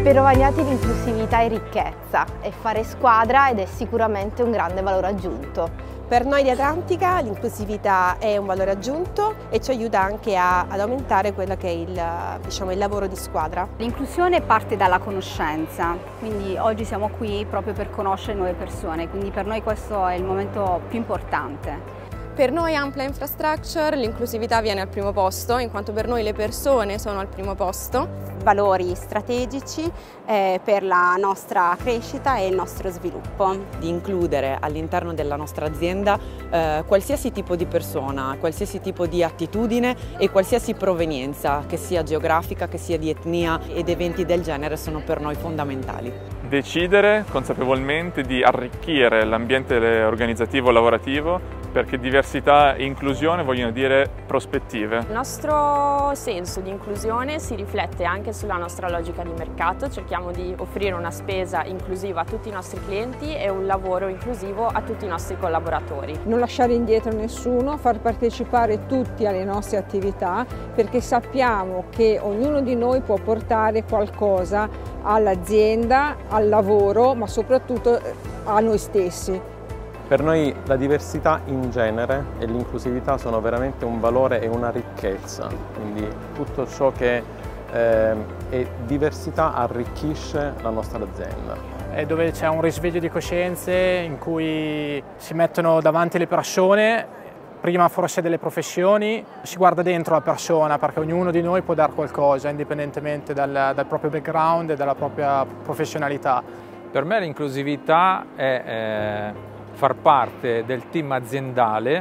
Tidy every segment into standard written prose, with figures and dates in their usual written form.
Per Rovagnati l'inclusività è ricchezza, è fare squadra ed è sicuramente un grande valore aggiunto. Per noi di Atlantica l'inclusività è un valore aggiunto e ci aiuta anche ad aumentare quello che è il lavoro di squadra. L'inclusione parte dalla conoscenza, quindi oggi siamo qui proprio per conoscere nuove persone, quindi per noi questo è il momento più importante. Per noi Ampla Infrastructure l'inclusività viene al primo posto, in quanto per noi le persone sono al primo posto. Valori strategici per la nostra crescita e il nostro sviluppo. Di includere all'interno della nostra azienda qualsiasi tipo di persona, qualsiasi tipo di attitudine e qualsiasi provenienza, che sia geografica, che sia di etnia, ed eventi del genere sono per noi fondamentali. Decidere consapevolmente di arricchire l'ambiente organizzativo lavorativo, perché diversità e inclusione vogliono dire prospettive. Il nostro senso di inclusione si riflette anche sulla nostra logica di mercato, cerchiamo di offrire una spesa inclusiva a tutti i nostri clienti e un lavoro inclusivo a tutti i nostri collaboratori. Non lasciare indietro nessuno, far partecipare tutti alle nostre attività, perché sappiamo che ognuno di noi può portare qualcosa all'azienda, al lavoro, ma soprattutto a noi stessi. Per noi la diversità in genere e l'inclusività sono veramente un valore e una ricchezza, quindi tutto ciò che è diversità arricchisce la nostra azienda. È dove c'è un risveglio di coscienze in cui si mettono davanti le persone, prima forse delle professioni, si guarda dentro la persona perché ognuno di noi può dare qualcosa indipendentemente dal proprio background e dalla propria professionalità. Per me l'inclusività è far parte del team aziendale,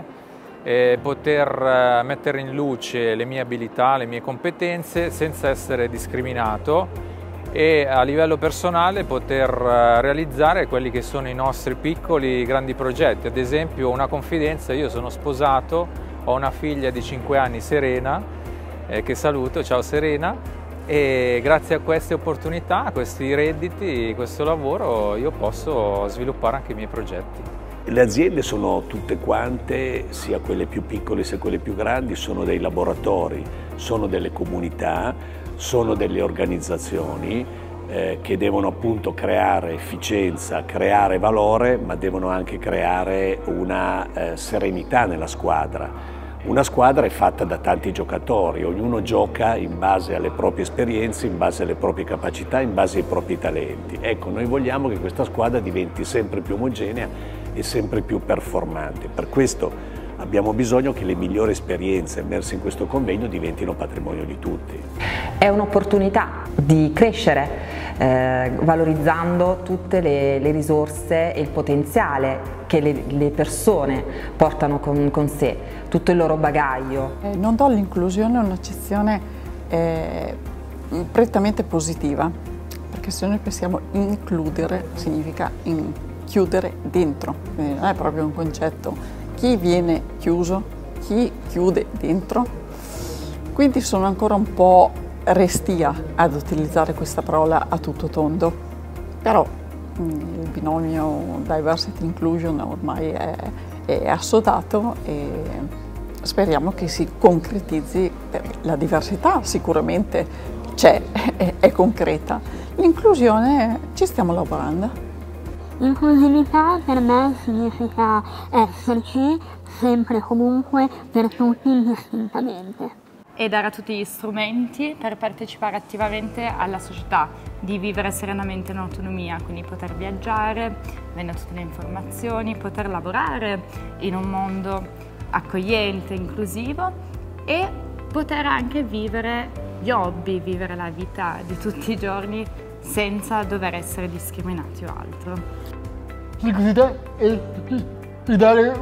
poter mettere in luce le mie abilità, le mie competenze senza essere discriminato e a livello personale poter realizzare quelli che sono i nostri piccoli grandi progetti. Ad esempio, una confidenza: io sono sposato, ho una figlia di 5 anni, Serena, che saluto, ciao Serena, e grazie a queste opportunità, a questi redditi, questo lavoro, io posso sviluppare anche i miei progetti. Le aziende sono tutte quante, sia quelle più piccole sia quelle più grandi, sono dei laboratori, sono delle comunità, sono delle organizzazioni che devono appunto creare efficienza, creare valore, ma devono anche creare una serenità nella squadra. Una squadra è fatta da tanti giocatori, ognuno gioca in base alle proprie esperienze, in base alle proprie capacità, in base ai propri talenti. Ecco, noi vogliamo che questa squadra diventi sempre più omogenea e sempre più performante. Per questo abbiamo bisogno che le migliori esperienze emerse in questo convegno diventino patrimonio di tutti. È un'opportunità di crescere valorizzando tutte le risorse e il potenziale che le persone portano con sé, tutto il loro bagaglio. Non do all'inclusione un'accezione prettamente positiva, perché se noi pensiamo includere significa chiudere dentro, non è proprio un concetto. Chi viene chiuso, chi chiude dentro. Quindi sono ancora un po' restia ad utilizzare questa parola a tutto tondo, però il binomio Diversity Inclusion ormai è assodato e speriamo che si concretizzi. La diversità sicuramente c'è, è concreta, l'inclusione ci stiamo lavorando. L'inclusività per me significa esserci sempre e comunque per tutti indistintamente. E dare a tutti gli strumenti per partecipare attivamente alla società, di vivere serenamente in autonomia, quindi poter viaggiare, avere tutte le informazioni, poter lavorare in un mondo accogliente, inclusivo e poter anche vivere gli hobby, vivere la vita di tutti i giorni senza dover essere discriminati o altro. L'inclusività è dare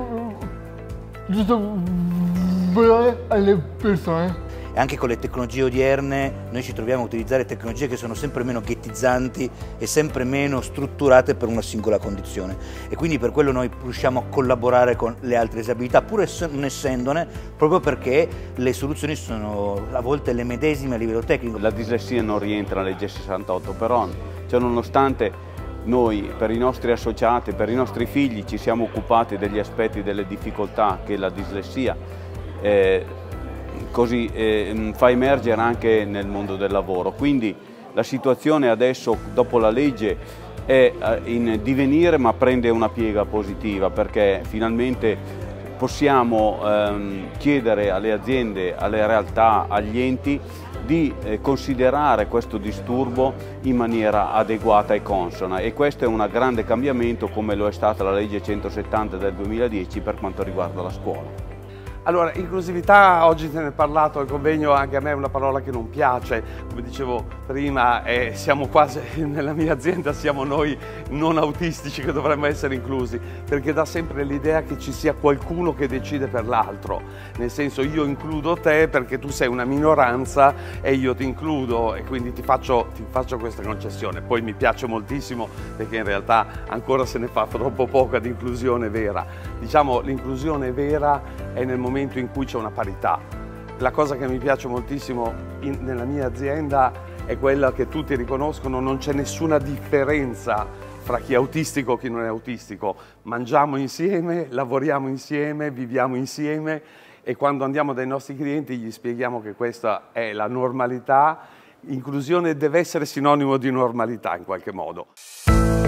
giusto valore alle persone. E anche con le tecnologie odierne noi ci troviamo a utilizzare tecnologie che sono sempre meno ghettizzanti e sempre meno strutturate per una singola condizione, e quindi per quello noi riusciamo a collaborare con le altre disabilità pur non essendone, proprio perché le soluzioni sono a volte le medesime a livello tecnico. La dislessia non rientra nella legge 68, però cioè, nonostante noi per i nostri associati, per i nostri figli ci siamo occupati degli aspetti delle difficoltà che la dislessia fa emergere anche nel mondo del lavoro, quindi La situazione adesso, dopo la legge, è in divenire, ma prende una piega positiva, perché finalmente possiamo chiedere alle aziende, alle realtà, agli enti di considerare questo disturbo in maniera adeguata e consona, e questo è un grande cambiamento, come lo è stata la legge 170 del 2010 per quanto riguarda la scuola. Allora, inclusività, oggi se ne è parlato al convegno, anche a me è una parola che non piace, come dicevo prima, siamo quasi, nella mia azienda siamo noi non autistici che dovremmo essere inclusi, perché dà sempre l'idea che ci sia qualcuno che decide per l'altro, nel senso io includo te perché tu sei una minoranza e io ti includo, e quindi ti faccio questa concessione. Poi mi piace moltissimo perché in realtà ancora se ne fa troppo poca di inclusione vera. Diciamo, l'inclusione vera è nel momento in cui c'è una parità. La cosa che mi piace moltissimo nella mia azienda è quella che tutti riconoscono: non c'è nessuna differenza fra chi è autistico e chi non è autistico. Mangiamo insieme, lavoriamo insieme, viviamo insieme, e quando andiamo dai nostri clienti gli spieghiamo che questa è la normalità. Inclusione deve essere sinonimo di normalità in qualche modo.